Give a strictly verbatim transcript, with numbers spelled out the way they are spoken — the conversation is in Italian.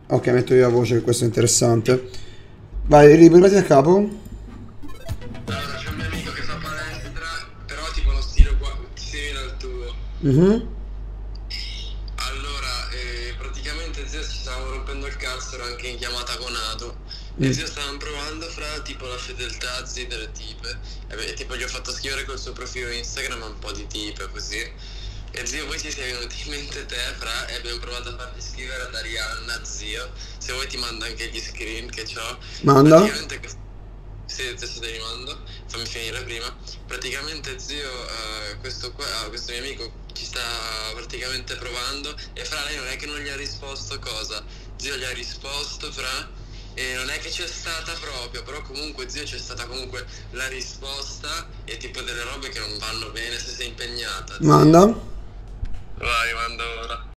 Ok, metto io la voce, che questo è interessante. Vai, ripetiti a capo. Allora, c'è un mio amico che fa palestra, però tipo lo stile qua, simile al tuo. Mhm. Allora, eh, praticamente zio ci stavamo rompendo il cazzo, ero anche in chiamata con Ato. E Mm. zio stavamo provando fra tipo la fedeltà zii delle tipe. E beh, tipo gli ho fatto scrivere col suo profilo Instagram un po' di tipe così. E zio poi ci sei venuto in mente te fra e abbiamo provato a farti scrivere ad Arianna, zio. Se vuoi ti mando anche gli screen che ho. Manda. Praticamente questo. Sì, adesso te li mando, fammi finire prima. Praticamente zio, eh, questo qua, ah, questo mio amico ci sta praticamente provando e fra lei non è che non gli ha risposto cosa? Zio gli ha risposto fra e non è che c'è stata proprio, però comunque zio c'è stata comunque la risposta e tipo delle robe che non vanno bene se sei impegnata, zio. Manda. Vai, mando ora.